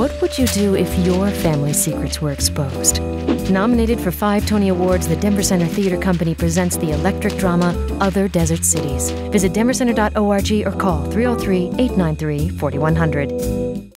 What would you do if your family secrets were exposed? Nominated for 5 Tony Awards, the Denver Center Theater Company presents the electric drama Other Desert Cities. Visit denvercenter.org or call 303-893-4100.